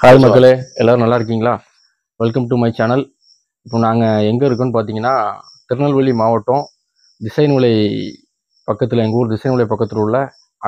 Hi மக்களே, எல்லோரும் நல்லா இருக்கீங்களா? Welcome to my channel. இப்போ நாங்கள் எங்கே இருக்கோன்னு பார்த்தீங்கன்னா, திருநெல்வேலி மாவட்டம் திசைநிலை பக்கத்தில், எங்கள் ஊர் திசைநிலை பக்கத்தில் உள்ள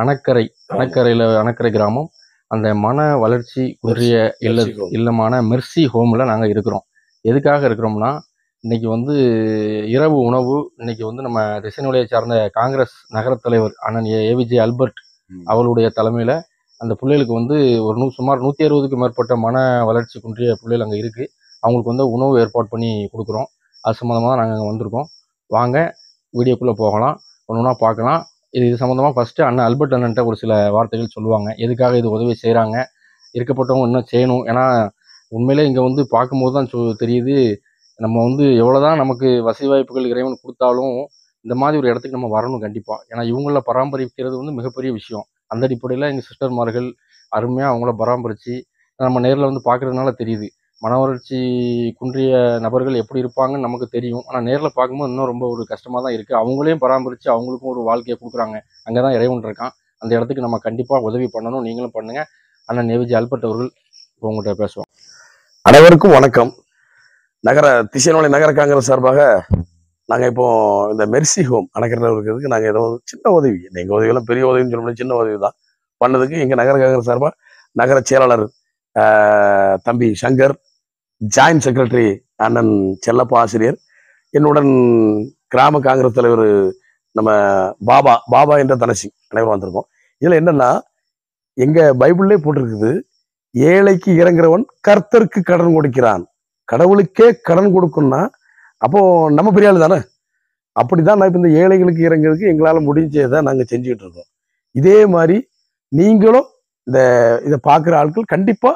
அணக்கரை கிராமம். அந்த மன வளர்ச்சி குன்றிய இல்லமான மெர்சி ஹோமில் நாங்கள் இருக்கிறோம். எதுக்காக இருக்கிறோம்னா, இன்றைக்கி வந்து இரவு உணவு இன்றைக்கி வந்து நம்ம திசைநிலையை சார்ந்த காங்கிரஸ் நகர தலைவர் அண்ணன் ஏவிஜே அல்பர்ட் அவருடைய தலைமையில் அந்த பிள்ளைகளுக்கு வந்து சுமார் 160க்கும் மேற்பட்ட மன வளர்ச்சி குன்றிய பிள்ளைகள் அங்கே இருக்குது. அவங்களுக்கு வந்து உணவு ஏற்பாடு பண்ணி கொடுக்குறோம். அது சம்மந்தமாக தான் நாங்கள் அங்கே வந்திருக்கோம். வாங்க வீடியோக்குள்ளே போகலாம், ஒன்று ஒன்றா பார்க்கலாம். இது சம்மந்தமாக ஃபஸ்ட்டு அண்ணன் அல்பர்ட் அண்ணன்ட்ட ஒரு சில வார்த்தைகள் சொல்லுவாங்க. எதுக்காக இது உதவி செய்கிறாங்க, இருக்கப்பட்டவங்க இன்னும் செய்யணும். ஏன்னா உண்மையிலே இங்கே வந்து பார்க்கும்போது தான் தெரியுது, நம்ம வந்து எவ்வளோதான் நமக்கு வசதி வாய்ப்புகள் இறைவன் கொடுத்தாலும் இந்த மாதிரி ஒரு இடத்துக்கு நம்ம வரணும் கண்டிப்பாக. ஏன்னா இவங்கள பராமரிக்கிறது வந்து மிகப்பெரிய விஷயம். அந்த அடிப்படையில் எங்கள் சிஸ்டர்மார்கள் அருமையாக அவங்கள பராமரித்து நம்ம நேரில் வந்து பார்க்குறதுனால தெரியுது. மன வளர்ச்சி குன்றிய நபர்கள் எப்படி இருப்பாங்கன்னு நமக்கு தெரியும். ஆனால் நேரில் பார்க்கும்போது இன்னும் ரொம்ப ஒரு கஷ்டமாக தான் இருக்குது. அவங்களையும் பராமரித்து அவங்களுக்கும் ஒரு வாழ்க்கையை கொடுக்குறாங்க. அங்கே தான் இறைவன் இருக்கான். அந்த இடத்துக்கு நம்ம கண்டிப்பாக உதவி பண்ணணும். நீங்களும் பண்ணுங்கள். அண்ணன் ஏவிஜே அல்பர்ட் அவர்கள் இப்போ உங்கள்கிட்ட பேசுவோம். அனைவருக்கும் வணக்கம். திசைநிலை நகர காங்கிரஸ் சார்பாக நாங்கள் இப்போ இந்த மெர்சி ஹோம் அணைக்கரையில் இருக்கிறதுக்கு நாங்கள் ஏதோ சின்ன உதவி, எங்கள் உதவியெல்லாம் பெரிய உதவின்னு சொல்ல முடியாது, சின்ன உதவி தான் பண்ணதுக்கு எங்கள் நகர காங்கிரஸ் சார்பாக நகர செயலாளர் தம்பி சங்கர், ஜாயின்ட் செக்ரட்டரி அண்ணன் செல்லப்பா ஆசிரியர், என்னுடன் கிராம காங்கிரஸ் தலைவர் நம்ம பாபா என்ற தனசி அனைவரும் வந்திருக்கோம். இதில் என்னன்னா, எங்கள் பைபிள்லேயே போட்டிருக்குது, ஏழைக்கு இறங்குறவன் கர்த்தருக்கு கடன் கொடுக்கிறான். கடவுளுக்கே கடன் கொடுக்கணும்னா அப்போ நம்ம பெரிய ஆள் தானே. அப்படிதான் நான் இப்போ இந்த ஏழைகளுக்கு இறங்குறதுக்கு எங்களால் முடிஞ்சதை நாங்கள் செஞ்சுக்கிட்டு இருக்கோம். இதே மாதிரி நீங்களும் இதை பார்க்குற ஆட்கள் கண்டிப்பாக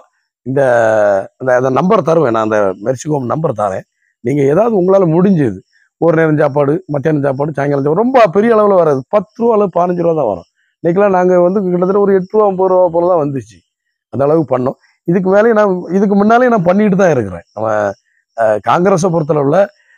இந்த நம்பர் தருவேன், நான் அந்த மெர்சி ஹோம் நம்பர் தரேன். நீங்கள் ஏதாவது உங்களால் முடிஞ்சது, ஒரு நேரம் சாப்பாடு, மத்தியானம் சாப்பாடு, சாயங்காலம் சாப்பாடு, ரொம்ப பெரிய அளவில் வராது, 10 ரூபா அல்லது 15 ரூபா தான் வரும். இன்னைக்கெல்லாம் நாங்கள் வந்து கிட்டத்தட்ட ஒரு 8 ரூபா 50 ரூபா போல தான் வந்துச்சு. அந்த அளவுக்கு பண்ணோம். இதுக்கு முன்னாலே நான் பண்ணிட்டு தான் இருக்கிறேன். நம்ம காங்கிரஸை பொறுத்தளவுல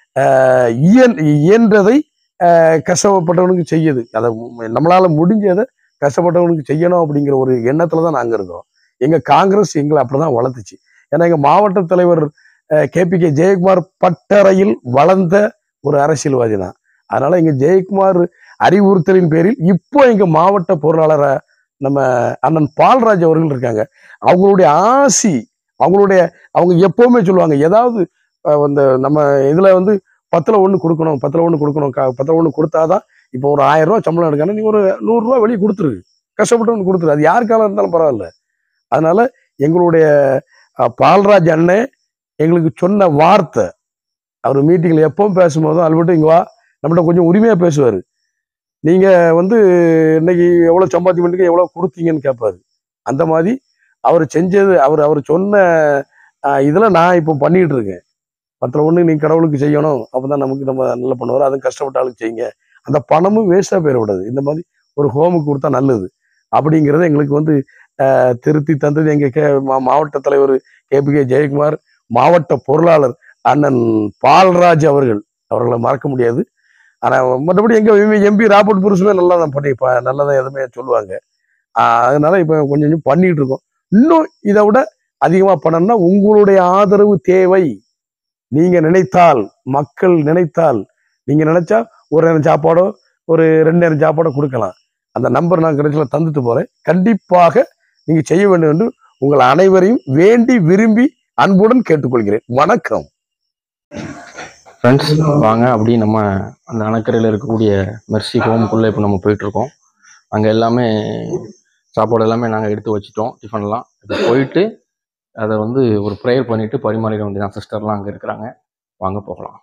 இயன்றதை கஷ்டப்பட்டவனுக்கு செய்யுது, அதை நம்மளால முடிஞ்சதை கஷ்டப்பட்டவனுக்கு செய்யணும் அப்படிங்கிற ஒரு எண்ணத்துல தான் நாங்க இருக்கிறோம். எங்க காங்கிரஸ் எங்களை அப்படிதான் வளர்த்துச்சு. ஏன்னா எங்க மாவட்ட தலைவர் KPK ஜெயக்குமார் பட்டறையில் வளர்ந்த ஒரு அரசியல்வாதி தான். அதனால எங்க ஜெயக்குமார் அறிவுறுத்தலின் பேரில் இப்போ எங்க மாவட்ட பொருளாளர நம்ம அண்ணன் பால்ராஜ் அவர்கள் இருக்காங்க. அவங்களுடைய ஆசி, அவங்க எப்பவுமே சொல்லுவாங்க, ஏதாவது நம்ம இதுல வந்து 10ல் 1 கொடுக்கணும், 10ல் 1 கொடுக்கணும், 10ல் 1 கொடுத்தாதான். இப்போ ஒரு 1000 ரூபா சம்பளம் எடுக்கான நீ ஒரு 100 ரூபா வெளியே கொடுத்துரு, கஷ்டப்பட்டு கொடுத்துரு, அது யாருக்கால இருந்தாலும் பரவாயில்ல. அதனால எங்களுடைய பால்ராஜ் அண்ணன் எங்களுக்கு சொன்ன வார்த்தை, அவர் மீட்டிங்ல எப்பவும் பேசும்போதும் அல்பட்டு இங்க வா, நம்மகிட்ட கொஞ்சம் உரிமையா பேசுவாரு. நீங்க வந்து இன்னைக்கு எவ்வளவு சம்பாத்தி பண்ணிட்டு எவ்வளவு கொடுத்தீங்கன்னு கேட்பாரு. அந்த மாதிரி அவர் செஞ்சது, அவர் சொன்ன இதுல நான் இப்போ பண்ணிட்டு இருக்கேன். 10ல் 1 நீ கடவுளுக்கு செய்யணும், அப்பதான் நமக்கு நம்ம நல்லா பண்ணுவார். அதுவும் கஷ்டப்பட்ட ஆளுக்கு செய்யுங்க, அந்த பணமும் வேஸ்டா போயிடக்கூடாது, இந்த மாதிரி ஒரு ஹோமுக்கு கொடுத்தா நல்லது அப்படிங்கிறத எங்களுக்கு வந்து திருத்தி தந்தது எங்க மாவட்ட தலைவர் KPK ஜெயக்குமார், மாவட்ட பொருளாளர் அண்ணன் பால்ராஜ் அவர்களை மறக்க முடியாது. ஆனா மற்றபடி எங்க MP ராபர்ட் புருஷமே நல்லா தான் நல்லா தான் எதுவுமே சொல்லுவாங்க. அதனால இப்ப கொஞ்சம் பண்ணிட்டு இருக்கோம். இன்னும் இதை விட அதிகமா பண்ணணும்னா உங்களுடைய ஆதரவு தேவை. நீங்க நினைத்தால், மக்கள் நினைத்தால், நீங்க நினைச்சா ஒரு நேரம் சாப்பாடோ ஒரு 2 நேரம் சாப்பாடோ கொடுக்கலாம். அந்த நம்பர் நான் கிடைச்சல தந்துட்டு போறேன். கண்டிப்பாக நீங்க செய்ய வேண்டும் என்று உங்கள் அனைவரையும் வேண்டி விரும்பி அன்புடன் கேட்டுக்கொள்கிறேன். வணக்கம் ஃப்ரெண்ட்ஸ். வாங்க அப்படி நம்ம அந்த அணைக்கரையில் இருக்கக்கூடிய மெர்சி ஹோமுக்குள்ளே இப்போ நம்ம போயிட்டுருக்கோம். அங்கே எல்லாமே சாப்பாடு எல்லாமே நாங்கள் எடுத்து வச்சுட்டோம், டிஃபன்லாம். இப்போ போயிட்டு அதை வந்து ஒரு ப்ரேயர் பண்ணிவிட்டு பரிமாறிட வேண்டியதான். சிஸ்டர்லாம் அங்கே இருக்கிறாங்க, வாங்க போகலாம்.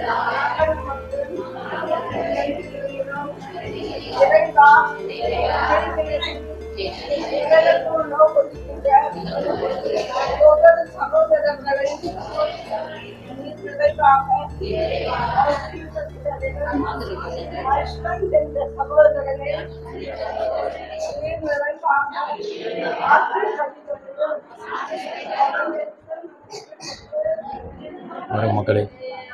மக்களே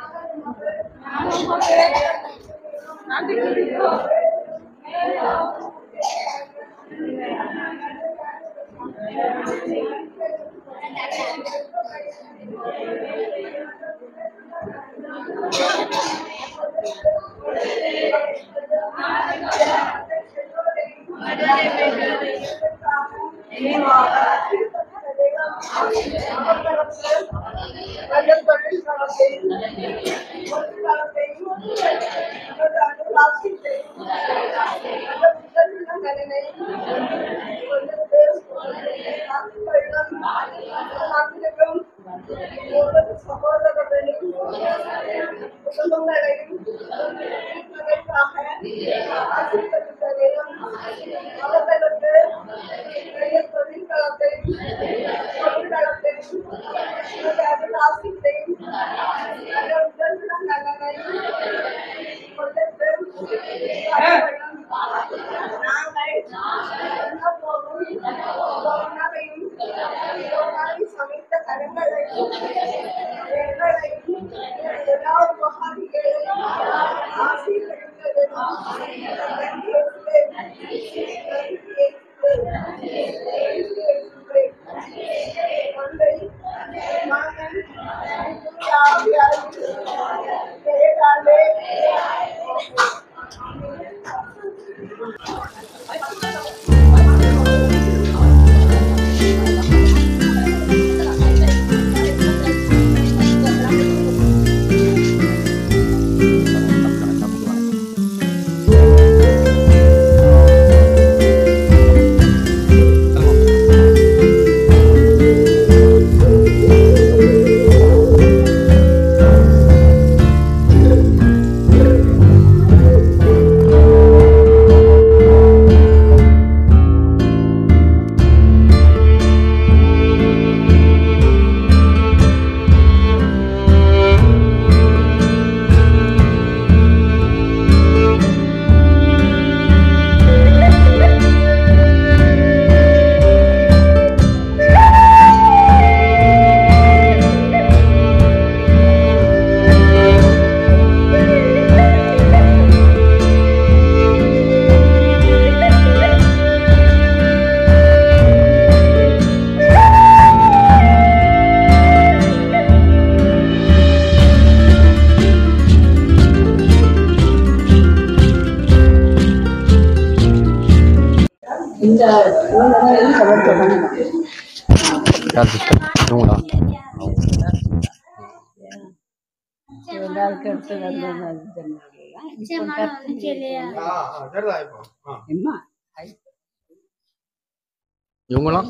இவங்களாம்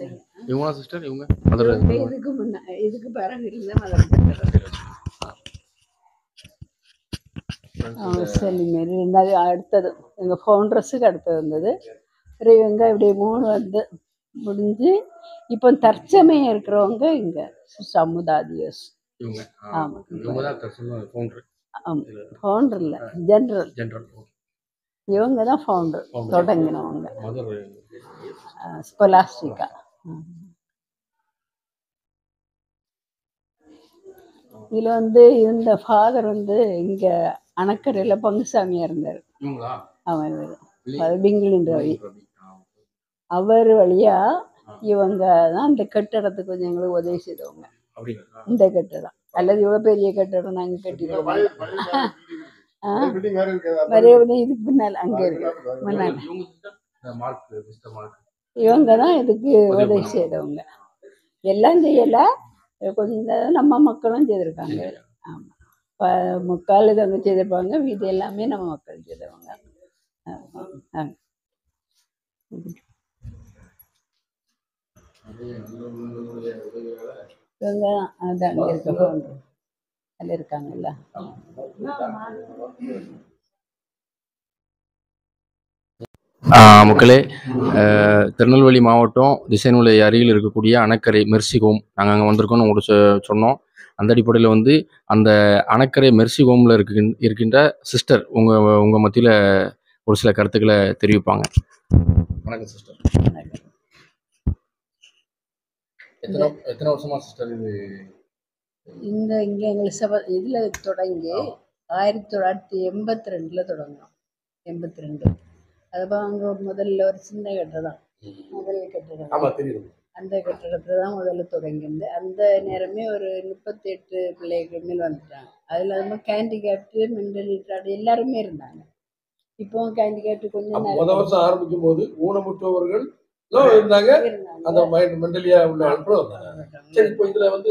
சிஸ்டர் இவங்க இதுக்கு பிறகு இருந்தால் அடுத்தது எங்கள் ஃபவுண்டர்ஸுக்கு அடுத்தது வந்தது. இவங்க இப்படி 3 வந்து முடிஞ்சு இப்போ தற்சமயம் இருக்கிறவங்க இங்க சமுதாதியஸ். ஆமாம், ஃபவுண்டர் இல்லை, ஜென்ரல். இவங்க தான் ஃபவுண்டர், தொடங்கினவங்க ஸ்கொலாஸ்டிக்கா. இதில் வந்து இந்த ஃபாதர் வந்து இங்கே அணக்கரையில் பங்குசாமியாக இருந்தார். அவன் பிங்கிலின் ரவி. அவர் வழியா இவங்க தான் இந்த கட்டடத்துக்கு கொஞ்சம் எங்களுக்கு உதவி செய்தவங்க. இந்த கட்டடம் அல்லது இவ்வளோ பெரிய கட்டடம் நாங்கள் கட்டிடுவோம். இதுக்கு பின்னால் அங்கே இருக்கு முன்னால். இவங்க தான் இதுக்கு உதவி செய்தவங்க. எல்லாம் செய்யலை, கொஞ்சம் நம்ம மக்களும் செய்திருக்காங்க. ஆமாம், முக்கால் இது அங்கே செய்திருப்பாங்க, இது எல்லாமே நம்ம மக்கள் செய்தவங்க. இவங்க தான் அது அங்கே இருக்க ஃபவுண்டர். அதில் இருக்காங்கல்ல. மக்களே, திருநெல்வேலி மாவட்டம் திசைநூலை அருகில் இருக்கக்கூடிய அணக்கரை மெர்சி ஹோம் நாங்கள் அங்கே வந்திருக்கோம்னு உங்களுக்கு சொன்னோம். அந்த அடிப்படையில் வந்து அந்த அணக்கரை மெர்சி ஹோமில் இருக்கின்ற சிஸ்டர் உங்கள் மத்தியில் ஒரு சில கருத்துக்களை தெரிவிப்பாங்க. வணக்கம் சிஸ்டர். எத்தனை வருஷமா சிஸ்டர் இது இங்கே எங்களுக்கு இதில் தொடங்கி 1982 தொடங்கினோம். 82 அதுபோல் அங்கே முதல்ல ஒரு சின்ன கட்டடம், முதல் கட்டடம், அந்த கட்டடத்தில் தான் முதல்ல தொடங்கியிருந்து அந்த நேரமே ஒரு 38 பிள்ளைகள் மேல் வந்துட்டாங்க. அதில் நம்ம கேண்டிகேப்டு, மென்டல் ரிட்டார்டு எல்லாருமே இருந்தாங்க. இப்போ கேண்டிகேப்டு கொஞ்சம் முதல் வருஷம் ஆரம்பிக்கும் போது ஊனமுற்றவர்கள் இருந்தாங்க, அந்த மென்டலியா உள்ள ஆட்களும் இருந்தாங்க. சரி, இப்போ இதுல வந்து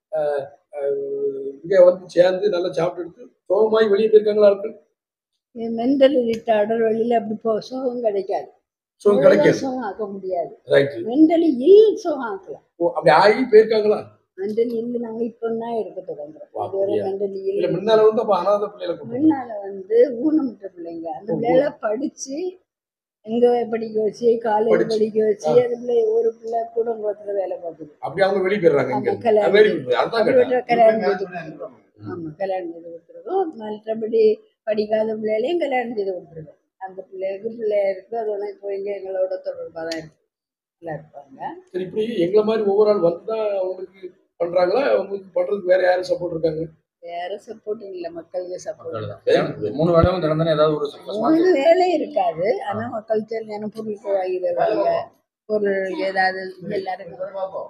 இங்க வந்து சேர்ந்து நல்லா சாப்பிட்டு எடுத்து சோகமாய் வெளியே போயிருக்காங்களா ஆட்கள்? மென்டல் ரிட்டார்டு வெளியில அப்படி சுகம் கிடைக்காது, சுகம் ஆக்க முடியாது. மென்டலி இல் சுகம் ஆக்கலாம். அப்படி ஆகி போயிருக்காங்களா? மென்டலி இல்ல நாங்க இப்பதான் எடுக்க தொடங்குறோம். மென்டலி இல்ல முன்னால வந்து அப்ப அனாதை பிள்ளைகளுக்கு, முன்னால வந்து ஊனமுற்ற பிள்ளைங்க அந்த பிள்ளைகளை படிச்சு எங்க படிக்க வச்சு, காலேஜ் படிக்க வச்சு, அது பிள்ளை ஒரு பிள்ளை குடும்பத்துல வேலை பார்க்குது. அப்படி அவங்க வெளியே போயிடுறாங்க. கல்யாணம் செய்து கொடுத்துருக்கோம். ஆமா, கல்யாணம் செய்து கொடுத்துருக்கோம். மற்றபடி படிக்காத பிள்ளைகளையும் கல்யாணம் செய்து கொடுத்துருக்கோம். அந்த பிள்ளையா இருக்கு. அதோட இப்போ இங்க எங்களோட தொடர்பாக தான் இருக்கு, இருப்பாங்க. சரி, இப்படி எங்களை மாதிரி ஒவ்வொரு ஆள் வந்துதான் அவங்களுக்கு பண்றாங்களா? அவங்களுக்கு பண்றதுக்கு வேற யாரும் சப்போர்ட் இருக்காங்க? வேற சப்போர்ட் இல்ல, மக்களுக்கு சப்போர்ட். 3 வேளையும் திறந்தனே ஏதாவது ஒரு 3 வேலை இருக்காது. ஆனா மக்கள் தேவையான பொருட்கள் வாங்கி தருவாங்க. பொருள் ஏதாவது எல்லாருக்கும்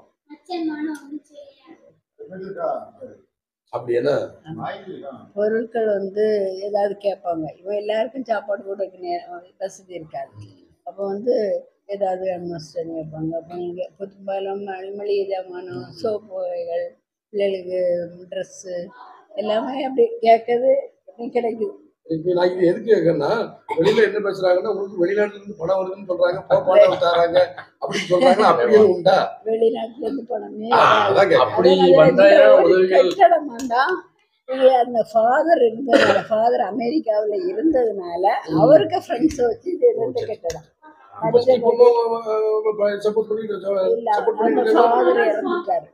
அப்படி என்ன பொருட்கள் வந்து ஏதாவது கேட்பாங்க. இவன் எல்லாருக்கும் சாப்பாடு போடுறதுக்கு வசதி இருக்காது. அப்போ வந்து ஏதாவது அட்மாஸ்டர் வைப்பாங்க. அப்போ நீங்கள் பெரும்பாலும் மளிகை ஜாமானம், சோப்பு வகைகள், பிள்ளைகளுக்கு ட்ரெஸ்ஸு எல்லாமே அப்படி கேட்கறது கிடைக்குது. நான் இது எதுக்கு கேட்கறேன்னா, வெளியில என்ன பேசுறாங்கன்னா, உங்களுக்கு வெளிநாட்டுல இருந்து பணம் வருதுன்னு சொல்றாங்க, பணம் தராங்க அப்படின்னு சொல்றாங்க. அப்படியே உண்டா? வெளிநாட்டுல இருந்து பணமே அப்படி கட்டடம் வேண்டாம். அந்த ஃபாதர் இருந்ததுனால, ஃபாதர் அமெரிக்காவில் இருந்ததுனால அவருக்கு ஃப்ரெண்ட்ஸை வச்சு இது எந்த கட்டடம் ஃபாதர் இறந்துட்டாரு.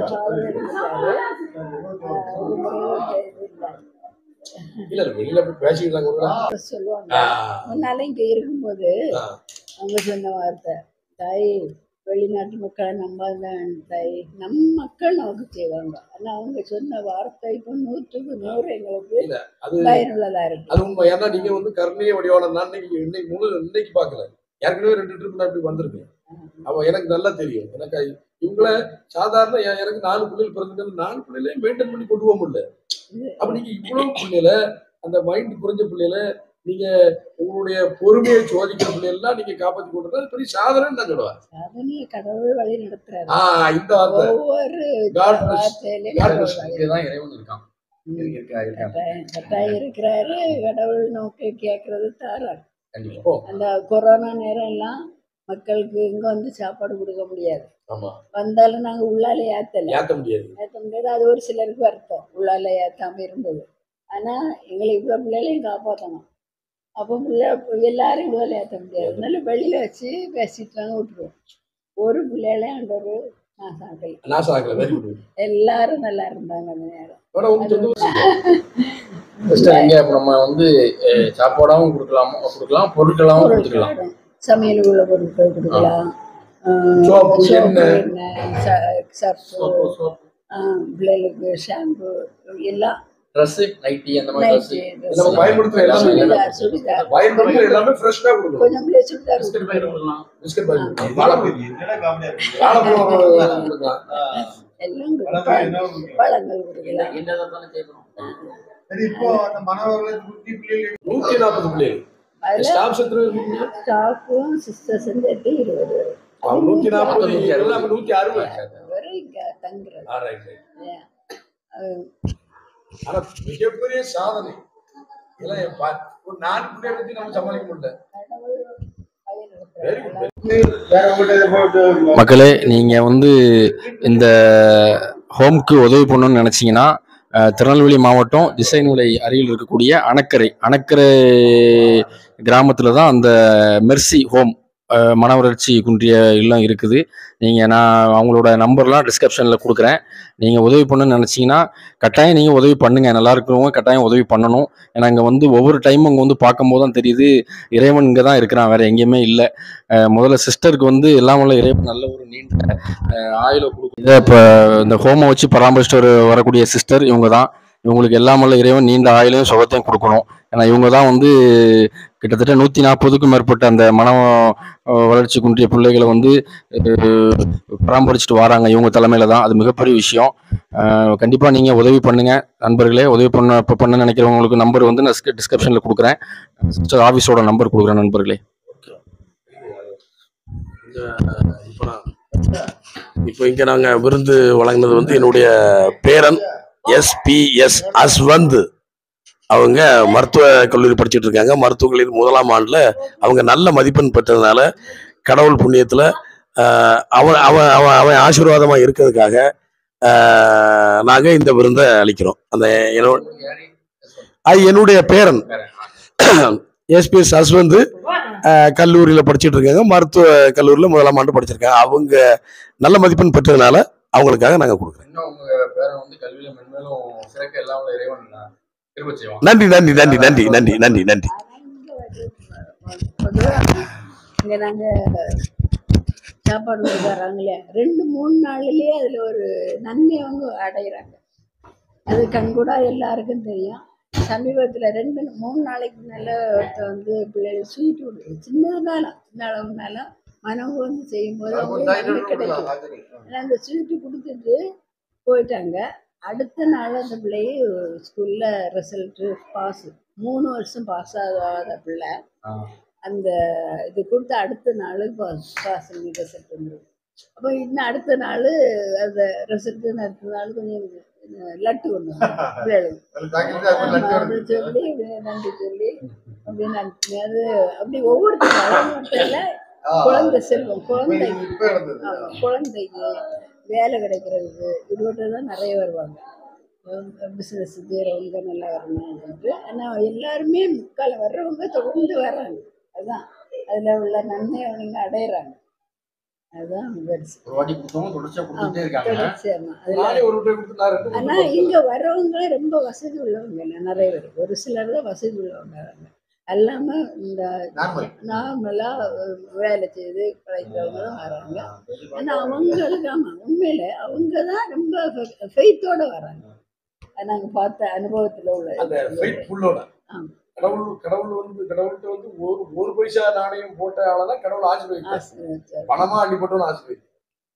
சொல்லுவாங்க. முன்னால இங்க இருக்கும்போது அவங்க சொன்ன வார்த்தை, தாய் வெளிநாட்டு மக்களை நம்பாதான் தாய், நம் மக்கள் நமக்கு செய்வாங்க. ஆனா அவங்க சொன்ன வார்த்தை இப்போ 100க்கு 100 எங்களுக்கு பயனுள்ளதா இருக்கு. அது உண்மை. ஏன்னா நீங்க வந்து கருணைய வடிவாளர் தான் இன்னைக்கு பாக்கல, ஏற்கனவே 2 ட்ரிப் அப்படி வந்திருக்கு. அப்ப எனக்கு நல்லா தெரியும். எனக்கு இவங்கள சாதாரண எனக்கு 4 பிள்ளைகள் பிறந்தது, 4 பிள்ளைகளையும் மெயின்டைன் பண்ணி கொண்டு போக முடியல. அப்ப நீங்க இவ்வளவு பிள்ளைல, அந்த மைண்ட் குறைஞ்ச பிள்ளைல நீங்க உங்களுடைய பொறுமையை சோதிக்கிற பிள்ளைகள்லாம் நீங்க காப்பாற்றி கொண்டு வந்தா பெரிய சாதனை நான் சொல்லுவேன். சாதனையை கடவுள் வழி நடத்துறாரு. இந்த ஒவ்வொரு வார்த்தையிலும் இறைவன் இருக்கான், கட்டாயம் இருக்கிறாரு. கடவுள் நோக்கி கேட்கறது தாராரு. அந்த கொரோனா நேரம் எல்லாம் மக்களுக்கு இங்க வந்து சாப்பாடு கொடுக்க முடியாது. வந்தாலும் நாங்க உள்ளால ஏத்த முடியாது. அது ஒரு சிலருக்கு வருத்தம், உள்ளால ஏத்தாம இருந்தது. ஆனா எங்களை இவ்வளவு பிள்ளைகளையும் காப்பாற்றணும். அப்போ எல்லாரும் இவ்வளவு ஏத்த முடியாது. அதனால வெளியில வச்சு பேசிட்டு விட்டுருவோம். ஒரு பிள்ளைகளையும் அந்த ஒரு நாசாக்கல். எல்லாரும் நல்லா இருந்தாங்க அந்த நேரம். நம்ம வந்து சாப்பாடாவும் கொடுக்கலாம், பொருட்களாவும் கொடுக்கலாம். சமையல் உள்ள பொருட்கள் கொடுக்கலாம், பிள்ளைகளுக்கு ஷாம்பு எல்லாம், பழங்கள் கொடுக்கலாம். 140 பிள்ளைகள் ஸ்டாஃபும் சிஸ்டர்ஸ் 20 140 எல்லாம் 160 தங்குறது. ஆனா மிகப்பெரிய சாதனை. ஒரு 4 பிள்ளைகளை பத்தி நம்ம சமாளிக்க முடியல. மக்களே, நீங்க வந்து இந்த ஹோம்க்கு உதவி பண்ணணும்னு நினைச்சீங்கன்னா திருநெல்வேலி மாவட்டம் திசைநூலை அருகில் இருக்கக்கூடிய அணக்கரை கிராமத்தில் தான் அந்த மெர்சி ஹோம் மனவளர்ச்சி குன்றிய இல்லம் இருக்குது. நான் அவங்களோட நம்பர்லாம் டிஸ்கிரிப்ஷனில் கொடுக்குறேன். நீங்கள் உதவி பண்ணணும்னு நினச்சிங்கன்னா கட்டாயம் நீங்கள் உதவி பண்ணுங்கள். நல்லா இருக்கிறவங்க கட்டாயம் உதவி பண்ணணும். ஏன்னா இங்கே ஒவ்வொரு டைமும் இங்கே பார்க்கும்போது தான் தெரியுது, இறைவன் இங்கே தான் இருக்கிறான், வேறு எங்கேயுமே இல்லை. முதல்ல சிஸ்டருக்கு எல்லாம் உள்ள இறைவன் நல்ல ஒரு நீண்ட ஆயுளை கொடுக்கும். இதை இப்போ இந்த ஹோமை வச்சு பராமரிச்சுட்டு வரக்கூடிய சிஸ்டர் இவங்க தான். இவங்களுக்கு எல்லாம் உள்ள இறைவன் நீண்ட ஆயுளையும் சுகத்தையும் கொடுக்கணும். ஏன்னா இவங்க தான் கிட்டத்தட்ட 140க்கும் மேற்பட்ட அந்த வளர்ச்சி குன்றிய பிள்ளைகளை பராமரிச்சுட்டு வராங்க. இவங்க தலைமையில தான். அது மிகப்பெரிய விஷயம். கண்டிப்பா நீங்க உதவி பண்ணுங்க நண்பர்களே. உதவி பண்ண நினைக்கிறவங்களுக்கு நம்பர் நான் டிஸ்கிரிப்ஷன்ல கொடுக்குறேன். ஆஃபீஸோட நம்பர் கொடுக்குறேன் நண்பர்களே. இப்போ இங்க நாங்க விருந்து வழங்கினது என்னுடைய பேரன் SPS அஸ்வந்த். அவங்க மருத்துவ கல்லூரி படிச்சுட்டு இருக்காங்க. மருத்துவ கல்லூரி 1ஆம் ஆண்டுல அவங்க நல்ல மதிப்பெண் பெற்றதுனால கடவுள் புண்ணியத்துல அவன் அவன் அவன் அவன் ஆசீர்வாதமா இருக்கிறதுக்காக நாங்க இந்த விருந்தை அளிக்கிறோம். அந்த என்னுடைய பேரன் SPS அஸ்வந்த் கல்லூரியில படிச்சுட்டு இருக்காங்க. மருத்துவ கல்லூரியில 1ஆம் ஆண்டு படிச்சிருக்காங்க. அவங்க நல்ல மதிப்பெண் பெற்றதுனால அவங்களுக்காக நாங்க கொடுக்குறோம். நன்றி நன்றி நன்றி நன்றி நன்றி நன்றி நன்றி. இங்க நாங்க சாப்பாடு கொடுக்குறாங்களே 2-3 நாள்லயே அதுல ஒரு நன்மை அடைகிறாங்க. அது கண்கூடா எல்லாருக்கும் தெரியும். சமீபத்துல 2-3 நாளைக்கு மேல பிள்ளைகள் ஸ்வீட் கொடுக்குது. சின்ன அளவுனாலும் மனம் செய்யும்போது அவங்களுக்கு கிடைக்கும். அந்த ஸ்வீட்டு கொடுத்துட்டு போயிட்டாங்க. அடுத்த நாள் அந்த பிள்ளைய ஸ்கூல்ல ரிசல்ட்டு பாஸ் 3 வருஷம் பாஸ் ஆகாத பிள்ளை அந்த இது கொடுத்த அடுத்த நாள் பாஸ் ரிசல்ட் வந்துடும். அப்போ இன்னும் அடுத்த நாள் அந்த ரிசல்ட் அடுத்த நாள் கொஞ்சம் லட்டு கொண்டு பிள்ளைகளுக்கு சொல்லி நன்றி சொல்லி அப்படின்னு அது அப்படி ஒவ்வொருத்தரும் குழந்தை செல்வம் குழந்தைக்கு வேலை கிடைக்கிறதுக்கு இதுபட்டு தான் நிறைய வருவாங்க. பிஸ்னஸ் செய்கிறவங்க நல்லா வரணும் அப்படின்ட்டு. ஆனால் எல்லாருமே முக்கால் வர்றவங்க தொடர்ந்து வர்றாங்க. அதுதான் அதில் உள்ள நன்மை அவங்க அடையிறாங்க. அதுதான் ஆனால் இங்கே வர்றவங்க ரொம்ப வசதி உள்ளவங்க இல்லை, நிறைய பேர். ஒரு சிலர் தான் வசதி உள்ளவங்க வராங்க. எல்லாமே இந்த நார்மலாக வேலை செய்து கிடைக்கிறவங்க தான் வராங்க. ஆனால் அவங்களுக்கு ஆமாம் உண்மையில அவங்க தான் ரொம்ப ஃபெய்த்தோட வராங்க. நாங்கள் பார்த்த அனுபவத்தில் உள்ள கடவுள்கிட்ட ஒரு பைசா நாணயம் போட்ட ஆளதான் கடவுள் ஆசீர்வதிப்பார். பணமா அள்ளி போட்டோன்னு ஆசீர்வதிப்பார்.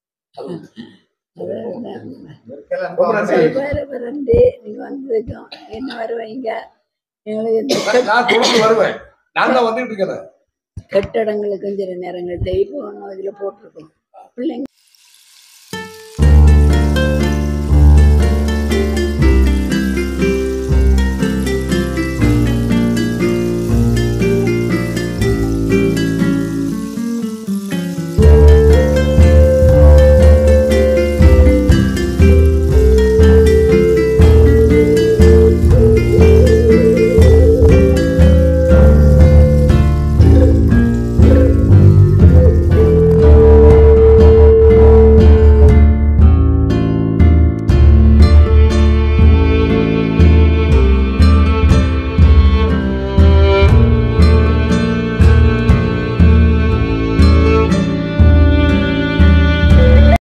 நீங்க வந்திருக்கோம், என்ன வருவீங்க கட்டடங்களுக்கு சில நேரங்கள் தெய்வம் இதுல போட்டிருக்கோம். பிள்ளைங்க